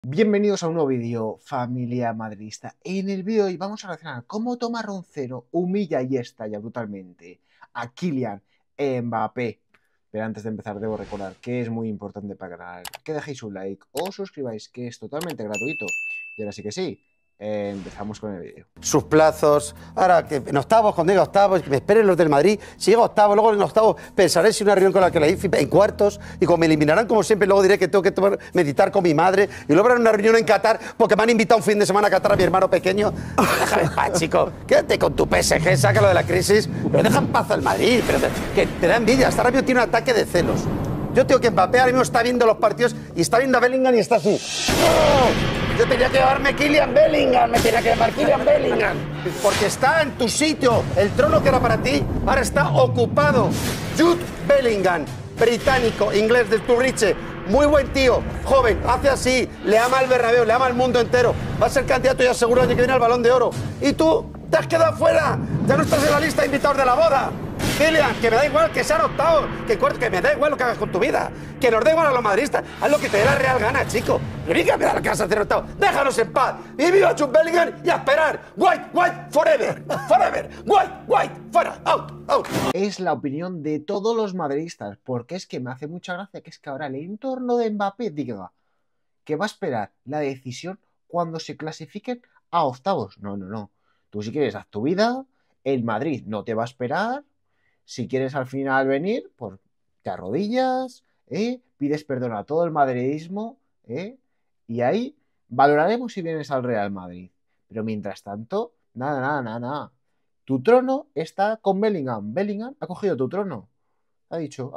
Bienvenidos a un nuevo vídeo, familia madridista. En el vídeo de hoy vamos a reaccionar cómo Tomás Roncero humilla y estalla brutalmente a Kylian Mbappé. Pero antes de empezar debo recordar que es muy importante para el canal que dejéis un like o os suscribáis, que es totalmente gratuito. Y ahora sí que sí, empezamos con el vídeo. Sus plazos, ahora que en octavos, cuando llegue a octavos, que me esperen los del Madrid, si llego a octavos, luego en octavos pensaré si una reunión con la que la hice en cuartos, y como me eliminarán como siempre, luego diré que tengo que meditar con mi madre, y luego habrá una reunión en Qatar, porque me han invitado un fin de semana a Qatar a mi hermano pequeño. Déjame en paz, chico, quédate con tu PSG, sácalo de la crisis, pero deja en paz al Madrid, pero que te da envidia, hasta ahora mismo tiene un ataque de celos. Yo tengo que Mbappé ahora mismo está viendo los partidos y está viendo a Bellingham y está así. ¡Oh! Yo tenía que llamarme Kylian Bellingham, me tenía que llamar Kylian Bellingham. Porque está en tu sitio. El trono que era para ti ahora está ocupado. Jude Bellingham, británico, inglés de Sturridge. Muy buen tío, joven, hace así, le ama al Bernabéu, le ama al mundo entero. Va a ser candidato ya seguro el año que viene al Balón de Oro. Y tú te has quedado fuera. Ya no estás en la lista de invitados de la boda. Kylian, que me da igual que sean octavos, que me da igual lo que hagas con tu vida, que nos da igual a los madridistas, haz lo que te dé la real gana, chico. Venga, me da la casa a hacer octavos, déjanos en paz. Y viva Jude Bellingham y a esperar. White, forever, forever. White, fuera, out. Es la opinión de todos los madridistas, porque es que me hace mucha gracia que es que ahora el entorno de Mbappé diga que va a esperar la decisión cuando se clasifiquen a octavos. No. Tú si quieres haz tu vida, el Madrid no te va a esperar. Si quieres al final venir, pues te arrodillas, pides perdón a todo el madridismo, y ahí valoraremos si vienes al Real Madrid. Pero mientras tanto, nada. Tu trono está con Bellingham. Bellingham ha cogido tu trono. Ha dicho,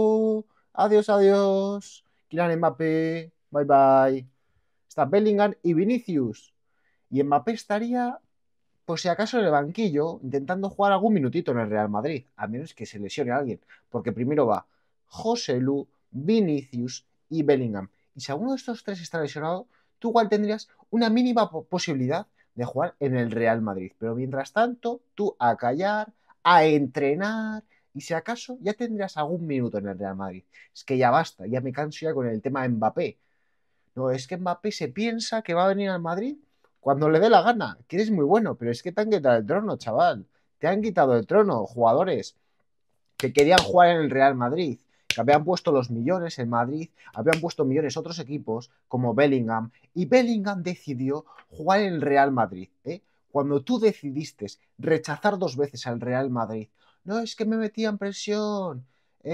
adiós, Kylian Mbappé, bye. Está Bellingham y Vinicius. Y Mbappé estaría, pues si acaso en el banquillo, intentando jugar algún minutito en el Real Madrid, a menos que se lesione a alguien, porque primero va Joselu, Vinicius y Bellingham. Y si alguno de estos tres está lesionado, tú igual tendrías una mínima posibilidad de jugar en el Real Madrid. Pero mientras tanto, tú a callar, a entrenar, y si acaso ya tendrías algún minuto en el Real Madrid. Es que ya basta, ya me canso ya con el tema de Mbappé. No, es que Mbappé se piensa que va a venir al Madrid cuando le dé la gana, que eres muy bueno, pero es que te han quitado el trono, chaval. Te han quitado el trono, jugadores que querían jugar en el Real Madrid, que habían puesto los millones en Madrid, habían puesto millones otros equipos, como Bellingham, y Bellingham decidió jugar en el Real Madrid. Cuando tú decidiste rechazar 2 veces al Real Madrid, no es que me metían presión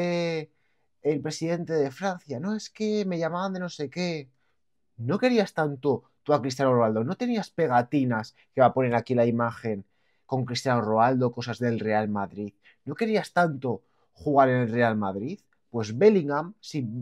el presidente de Francia, no es que me llamaban de no sé qué. No querías tanto tú a Cristiano Ronaldo, no tenías pegatinas que va a poner aquí la imagen con Cristiano Ronaldo, cosas del Real Madrid. ¿No querías tanto jugar en el Real Madrid? Pues Bellingham,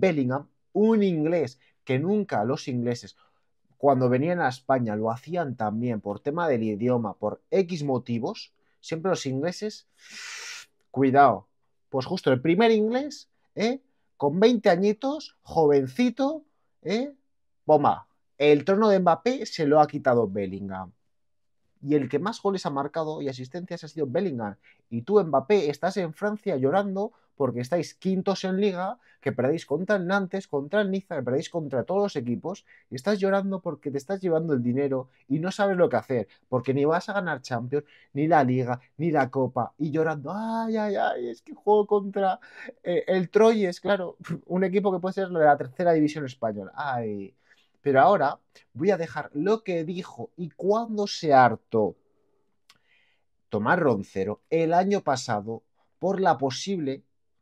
un inglés, que nunca los ingleses, cuando venían a España, lo hacían también por tema del idioma, por X motivos, siempre los ingleses, cuidado, pues justo el primer inglés, con 20 añitos, jovencito, bomba, el trono de Mbappé se lo ha quitado Bellingham. Y el que más goles ha marcado y asistencias ha sido Bellingham. Y tú, Mbappé, estás en Francia llorando porque estáis quintos en Liga, que perdéis contra el Nantes, contra el Niza, que perdéis contra todos los equipos, y estás llorando porque te estás llevando el dinero y no sabes lo que hacer, porque ni vas a ganar Champions, ni la Liga, ni la Copa, y llorando, ay, es que juego contra el Troyes, claro, un equipo que puede ser lo de la tercera división española, ay. Pero ahora voy a dejar lo que dijo y cuándo se hartó Tomás Roncero el año pasado por la posible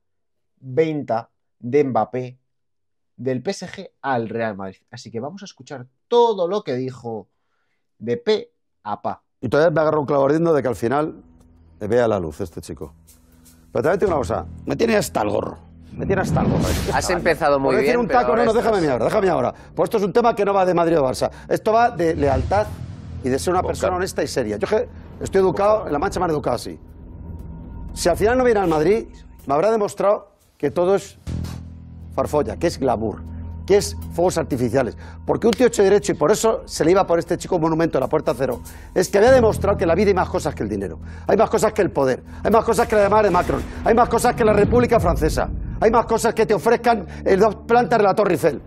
venta de Mbappé del PSG al Real Madrid. Así que vamos a escuchar todo lo que dijo de pe a pa. Y todavía me agarro un clavo ardiendo de que al final vea la luz este chico. Pero también te digo una cosa, me tiene hasta el gorro. Has empezado muy bien, un taco, pero no, déjame ahora. Pues esto es un tema que no va de Madrid o Barça. Esto va de lealtad y de ser una persona honesta y seria. Yo estoy educado, en La Mancha me han educado así. Si al final no viene al Madrid, me habrá demostrado que todo es farfolla, que es glamour, que es fuegos artificiales. Porque un tío hecho derecho, y por eso se le iba por este chico un monumento a la Puerta Cero, es que había demostrado que en la vida hay más cosas que el dinero. Hay más cosas que el poder. Hay más cosas que la llamada de Macron. Hay más cosas que la República Francesa. Hay más cosas que te ofrezcan el 2 plantas de la Torre Eiffel.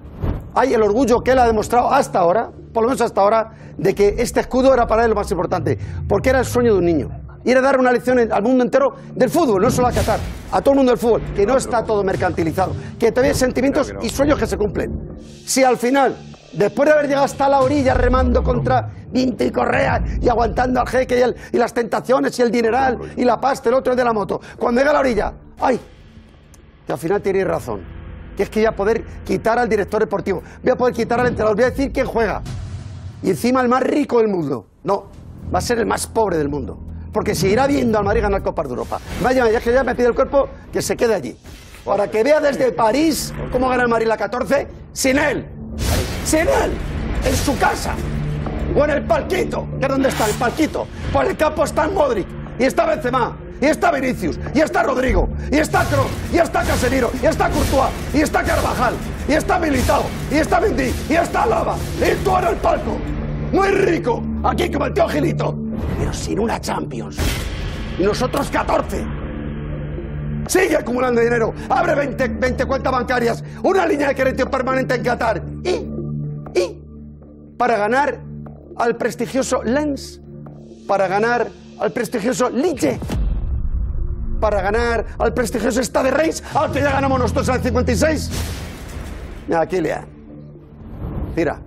hay el orgullo que él ha demostrado hasta ahora, por lo menos hasta ahora, de que este escudo era para él lo más importante, porque era el sueño de un niño. Y era dar una lección al mundo entero del fútbol, no solo a Qatar, a todo el mundo del fútbol, que no está todo mercantilizado, que todavía hay sentimientos y sueños que se cumplen. Si al final, después de haber llegado hasta la orilla remando contra Vinto y Correa y aguantando al jeque y las tentaciones y el dineral y la pasta, el otro de la moto, cuando llega a la orilla, ¡ay! Que al final tenéis razón, que es que voy a poder quitar al director deportivo, voy a poder quitar al entrenador, voy a decir quién juega. Y encima el más rico del mundo. No, va a ser el más pobre del mundo. Porque seguirá viendo al Madrid ganar Copas de Europa. Vaya, ya que ya me pide el cuerpo que se quede allí. Para que vea desde París cómo gana el Madrid la 14 sin él. Sin él. En su casa. O en el palquito. ¿Que dónde está el palquito? Por el campo está Modric. Y está Benzema. Y está Vinicius. Y está Rodrigo. Y está Kroos. Y está Casemiro. Y está Courtois. Y está Carvajal. Y está Militao. Y está Mendy. Y está Alaba. Y tú en el palco. Muy rico. Aquí como el tío Gilito. Pero sin una Champions. Y nosotros 14. Sigue acumulando dinero. Abre 20 cuentas bancarias. Una línea de crédito permanente en Qatar. Y para ganar al prestigioso Lens. Para ganar al prestigioso Ligue. Para ganar al prestigioso Stade Reims. Al que ya ganamos nosotros en el 56. Mira, Kylian. Tira.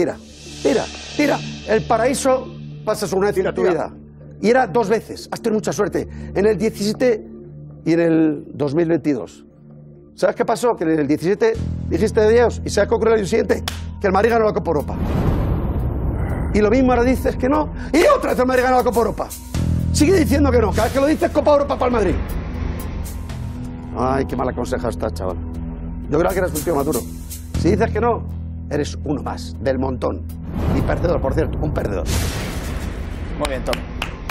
El paraíso pasas una vez en tu vida. Y era 2 veces. Has tenido mucha suerte. En el 17 y en el 2022. ¿Sabes qué pasó? Que en el 17 dijiste de Dios. ¿Y sabes qué ocurrió el año siguiente? Que el Madrid ganó la Copa Europa. Y lo mismo ahora dices que no. Y otra vez el Madrid ganó la Copa Europa. Sigue diciendo que no. Cada vez que lo dices, Copa Europa para el Madrid. Ay, qué mala conseja estás, chaval. Yo creo que eres un tío maduro. Si dices que no, eres uno más, del montón. Y perdedor, por cierto, un perdedor. Muy bien, Tom.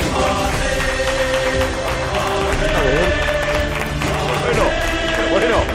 Bueno.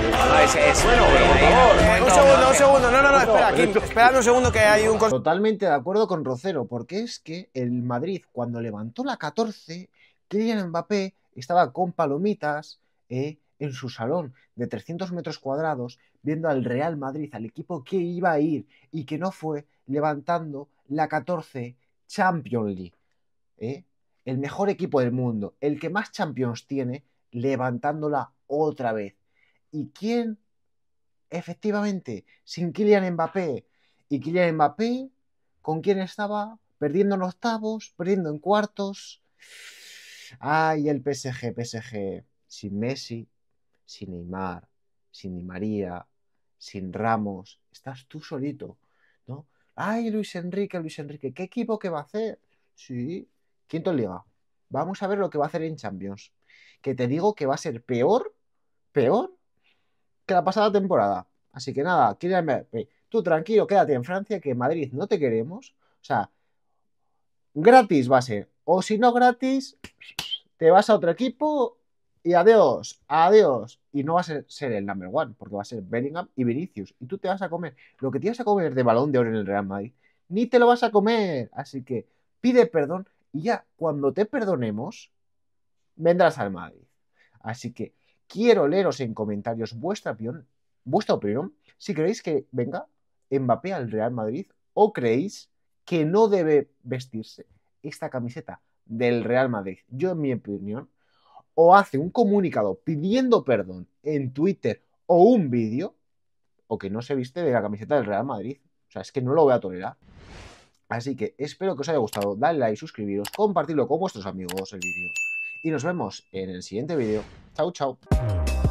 Por favor. Un segundo. No, espera, Kim, espera un segundo que hay un... Totalmente de acuerdo con Rocero, porque es que el Madrid, cuando levantó la 14, Kylian Mbappé estaba con palomitas en su salón de 300 metros cuadrados, viendo al Real Madrid, al equipo que iba a ir y que no fue, levantando la 14 Champions League. El mejor equipo del mundo, el que más Champions tiene, levantándola otra vez. ¿Y quién? Efectivamente, sin Kylian Mbappé. ¿Y Kylian Mbappé con quién estaba? Perdiendo en octavos, perdiendo en cuartos. Ay, el PSG. Sin Messi, sin Neymar, sin Di María, sin Ramos. Estás tú solito, ¿no? Ay, Luis Enrique. ¿Qué equipo que va a hacer? Sí, quinto en Liga. Vamos a ver lo que va a hacer en Champions. Que te digo que va a ser peor que la pasada temporada. Así que nada, Kylian Mbappé, tú tranquilo, quédate en Francia, que en Madrid no te queremos. O sea, gratis va a ser. O si no gratis, te vas a otro equipo y adiós. Y no va a ser el number one, porque va a ser Bellingham y Vinicius. Y tú te vas a comer lo que te vas a comer de Balón de Oro en el Real Madrid. Ni te lo vas a comer. Así que pide perdón y ya cuando te perdonemos, vendrás al Madrid. Así que quiero leeros en comentarios vuestra opinión, si creéis que venga Mbappé al Real Madrid o creéis que no debe vestirse esta camiseta del Real Madrid. Yo, en mi opinión, o hace un comunicado pidiendo perdón en Twitter o un vídeo, o que no se viste de la camiseta del Real Madrid. O sea, es que no lo voy a tolerar. Así que espero que os haya gustado. Dale like, suscribiros, compartirlo con vuestros amigos el vídeo. Y nos vemos en el siguiente vídeo. Chao, chao.